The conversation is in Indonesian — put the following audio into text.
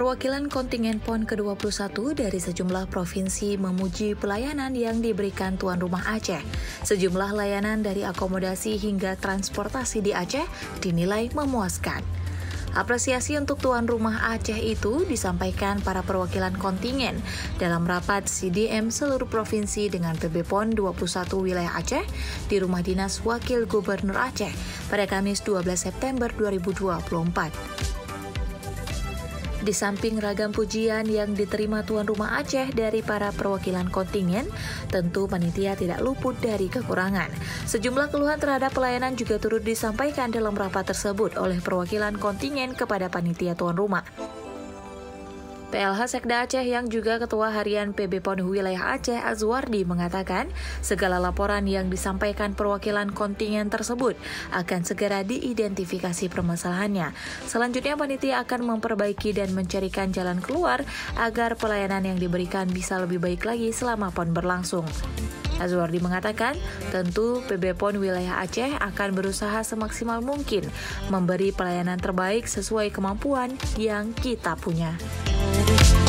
Perwakilan kontingen PON ke-21 dari sejumlah provinsi memuji pelayanan yang diberikan tuan rumah Aceh. Sejumlah layanan dari akomodasi hingga transportasi di Aceh dinilai memuaskan. Apresiasi untuk tuan rumah Aceh itu disampaikan para perwakilan kontingen dalam rapat CDM seluruh provinsi dengan PB PON 21 wilayah Aceh di Rumah Dinas Wakil Gubernur Aceh pada Kamis 12 September 2024. Di samping ragam pujian yang diterima tuan rumah Aceh dari para perwakilan kontingen, tentu panitia tidak luput dari kekurangan. Sejumlah keluhan terhadap pelayanan juga turut disampaikan dalam rapat tersebut oleh perwakilan kontingen kepada panitia tuan rumah. PLH Sekda Aceh yang juga Ketua Harian PB PON Wilayah Aceh Azwardi mengatakan segala laporan yang disampaikan perwakilan kontingen tersebut akan segera diidentifikasi permasalahannya. Selanjutnya panitia akan memperbaiki dan mencarikan jalan keluar agar pelayanan yang diberikan bisa lebih baik lagi selama PON berlangsung. Azwardi mengatakan, tentu PB PON Wilayah Aceh akan berusaha semaksimal mungkin memberi pelayanan terbaik sesuai kemampuan yang kita punya.